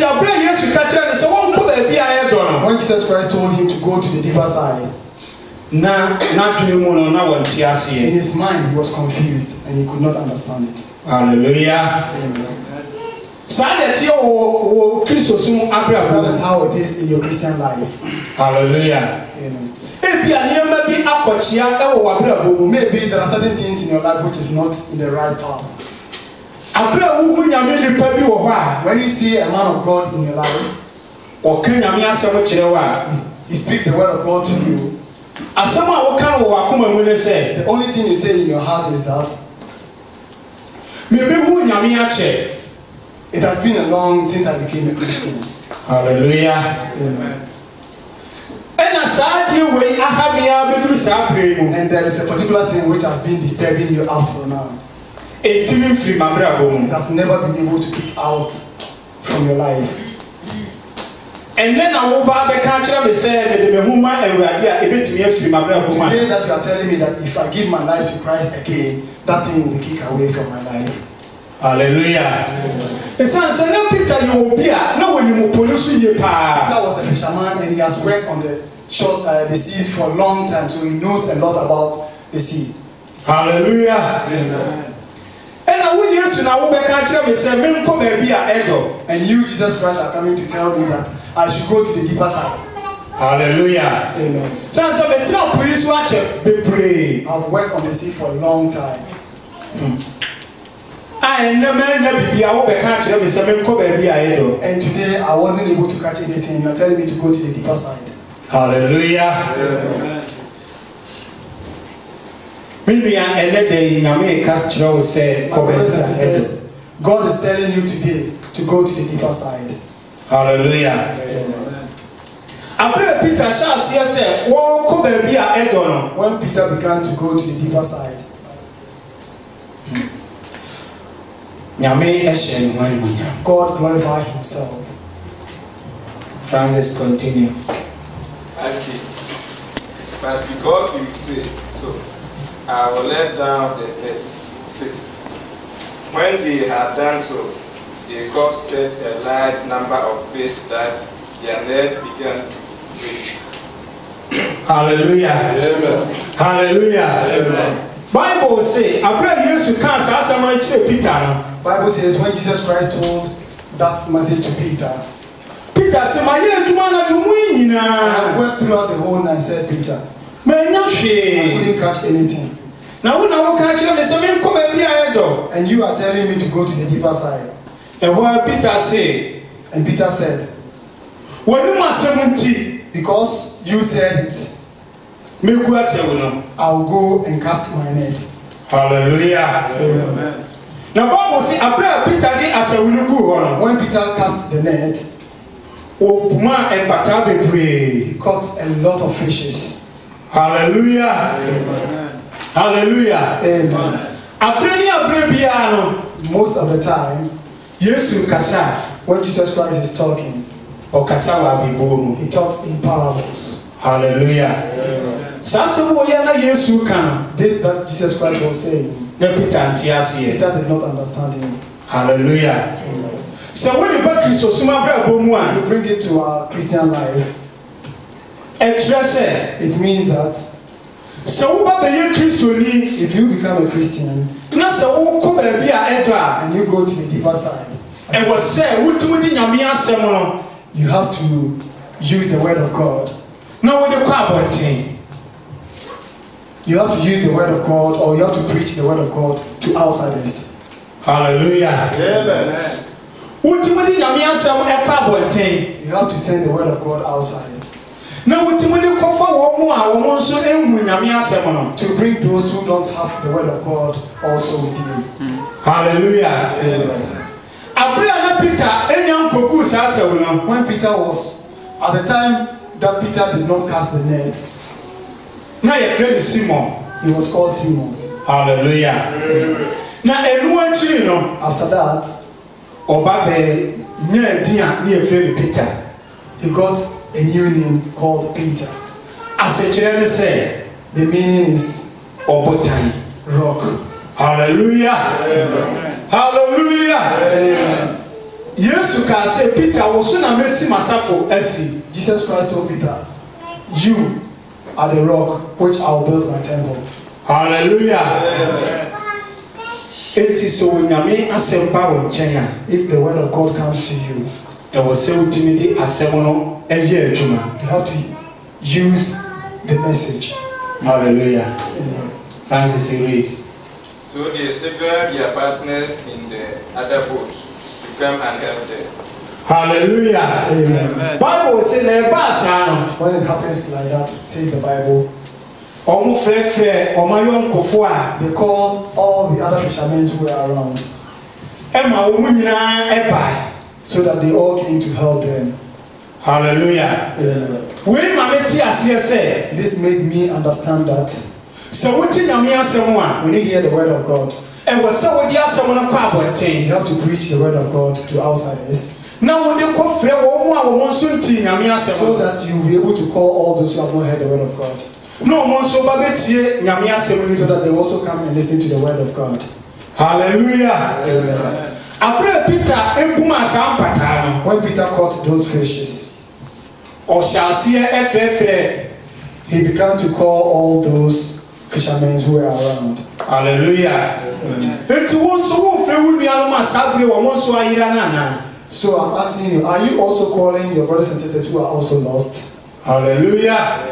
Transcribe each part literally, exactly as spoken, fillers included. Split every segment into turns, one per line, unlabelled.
enti abra Yesu ka kire ne se won ko ba bia ye do no.
When Jesus Christ told him to go to the deeper side,
na na dwene mu no na won ti ase.
in his mind he was confused and he could not understand it.
Hallelujah.
Amen.
That is
how it is in your Christian life.
Hallelujah.
Amen. Maybe there are certain things in your life which is not in the right path. When you see a man of God in your life, he speaks the word of God to you. The only thing you say in your heart is that it has been a long since I became a Christian.
Hallelujah.
Amen.
And
there is a particular thing which has been disturbing you up till now. It has never been able to kick out from your life.
And then I will buy the catcher and say, today that
you are telling me that if I give my life to Christ again, that thing will kick away from my life.
Hallelujah. Peter
was a fisherman and he has worked on the shore, uh, the sea for a long time, so he knows a lot about the sea.
Hallelujah.
Amen.
And
you, Jesus Christ, are coming to tell me that I should go to the deeper side.
Hallelujah.
Amen. I've worked on the sea for a long time.
Hmm. And
today I wasn't able to catch anything. You're telling me to go to the deeper side.
Hallelujah.
Amen. God is telling you today to go to the deeper side.
Hallelujah.
Amen. When Peter began to go to the deeper side, God glorified himself.
Francis, continue.
Okay. But because you say so, I will let down the nets. Six. When they had done so, they caught such a large number of fish that their net began to break.
Hallelujah.
Amen.
Hallelujah.
Amen.
Bible say,
Bible says when Jesus Christ told that message to Peter,
Peter said, I
have worked throughout the whole night, said Peter. I couldn't catch anything. And you are telling me to go to the deeper side.
And what Peter said,
and Peter said, because you said it, I'll go and cast my net.
Hallelujah.
Amen.
Now Bible say, Peter did as a
when Peter cast the net, he caught a lot of fishes.
Hallelujah.
Amen.
Hallelujah.
Amen. Most of the time, when Jesus Christ is talking, he talks in parables.
Hallelujah.
Amen.
This
that Jesus Christ was saying, Peter did not understand him.
Hallelujah.
Amen.
So when you back to
you bring it to our Christian life, it means that if you become a Christian and you go to the deeper side, you have to use the word of God. You have to use the word of God, or you have to preach the word of God to outsiders.
Hallelujah.
Amen.
You have to send the word of God outside. To bring those who don't have the word of God also with you.
Hallelujah.
Amen. When Peter was, at the time that Peter did not cast the net, he was called Simon.
Hallelujah.
After that, he got a new name called Peter. The meaning is rock.
Hallelujah.
Amen.
Hallelujah.
Amen.
Yesu ka say Peter wo so na mesi masafo asi.
Jesus Christ told Peter, you are the rock which I will build my temple.
Hallelujah. Amen. Enti so nyame asem ba wo nchen a,
if the word of God comes to you,
e wo se utimi di asem no eye adwuma.
You have to use the message.
Hallelujah. Amen. Francis, you read.
So they signaled their partners in the other boat to come and help them.
Hallelujah. Amen. Bible says na ba sa no.
When it happens like that, says the Bible,
omo frɛ frɛ omo yonkofo a,
they call all the other fishermen who were around.
Emma omo nyina eba,
so that they all came to help them.
Hallelujah.
Amen.
We ma meti ase say,
this made me understand that
so wuti nyame asɛm a,
when you hear the word of God,
and wo sɛ wo di asɛm no kwa abɔnten,
you have to preach the word of God to outsiders.
Na wo de kɔ frɛ wo mo a wo nso nti nyame asɛm,
so that you will be able to call all those who have not heard the word of God.
No mo nso ba betie nyame asɛm no,
so that they also come and listen to the word of God.
Hallelujah.
Amen.
Abra Peter empuma asampata no,
when Peter caught those fishes,
or shall see a frɛ,
he began to call all those fishermen who were around.
Hallelujah. Enti wo nso wo frɛ wo nua no ma sabre wo mo nso ayira na na.
So I'm asking you, are you also calling your brothers and sisters who are also lost?
Hallelujah.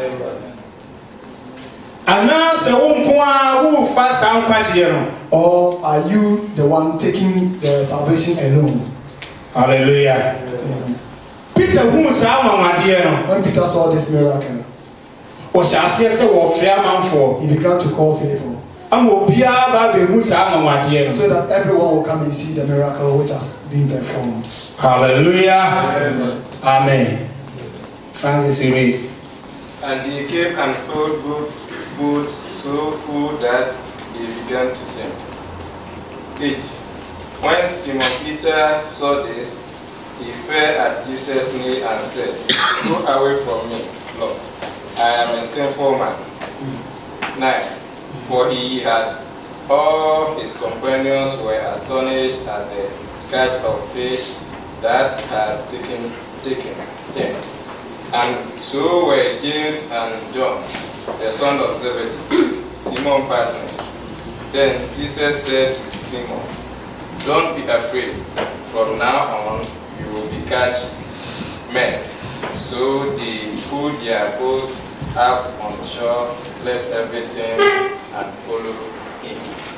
Ana se wo nko a wo fa sa nkwagye no,
or are you the one taking the salvation alone?
Hallelujah.
Amen.
Peter hu sa mamade no,
when Peter saw this miracle,
o sha ase se wo frɛ amanfo,
he began to call people.
Ama obia ba be hu sa mamade no,
so that everyone will come and see the miracle which has been performed.
Hallelujah.
Amen.
Amen. Francis, read.
And he came and filled both boat so full that they began to sink. eight. When Simon Peter saw this, he fell at Jesus' knee and said, Go away from me, Lord, I am a sinful man. nine. For he had all his companions were astonished at the catch of fish that had taken taken them. And so were James and John, the son of Zebedee, Simon's partners. Then Jesus said to Simon, Don't be afraid. From now on, you will be catch men. So they pulled their boats up on shore, left everything, and followed him.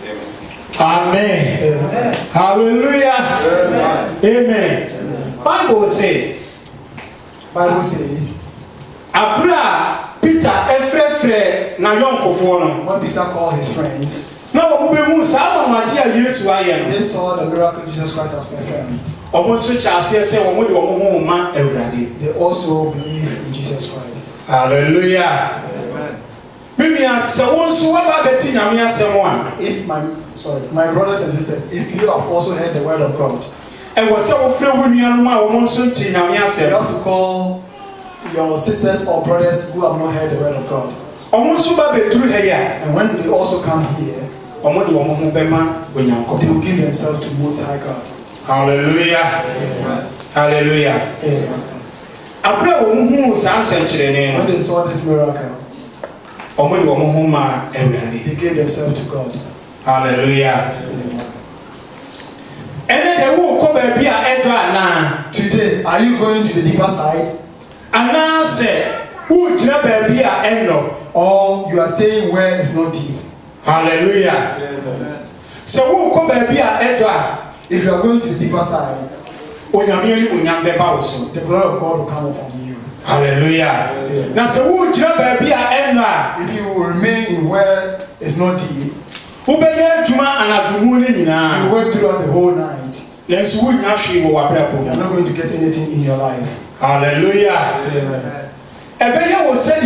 Amen. Amen. Hallelujah. Amen. Amen. Amen. Bible says,
Bible says,
Abra Peter efrefre na yonkofo no.
When Peter called his friends,
na wo be hu sa mamade a Yesu aye no.
They saw the miracle Jesus Christ has performed.
Omo nso sha ase se wo mo de omo ho ma Awurade.
They also believe in Jesus Christ.
Hallelujah. Amen. Mimi ase wo nso wa ba beti nyame asem a.
If my sorry, my brothers and sisters, if you have also heard the word of God,
and was so frɛ wo nuanom a wo nso nti nyame asem,
you have to call your sisters or brothers who have not heard the word of God.
Omo nso ba beduru ha ya,
and when they also come here,
omo de omo ho bema onyankopɔ.
They will give themselves to Most High God.
Hallelujah. Amen. Hallelujah.
Amen.
Abra wo hu sa nsɛnkyerɛnne no.
When they saw this miracle,
omo de omo ho ma Awurade.
They gave themselves to God.
Hallelujah.
Amen.
And then they will come and be a now.
Today, are you going to the deeper side?
And now say, who jump and be a end,
or you are staying where it's not deep?
Hallelujah. Amen. So who come and be a end?
If you are going to the deeper side,
the
blood of God will come upon you.
Hallelujah. Now so who jump and be a end?
If you will remain in where it's not deep,
you work
throughout the whole night. You are not going to get anything in your life.
Hallelujah.
Amen.
It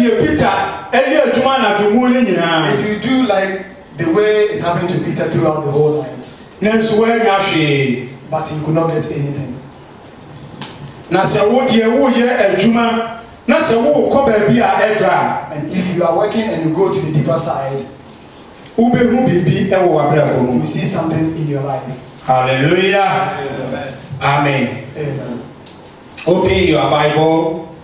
will do like the way it happened to Peter throughout the whole night. But he could not get anything. And if you are working and you go to the deeper side, you see something in your life.
Hallelujah. Amen. Amen.
Amen.
Open your Bible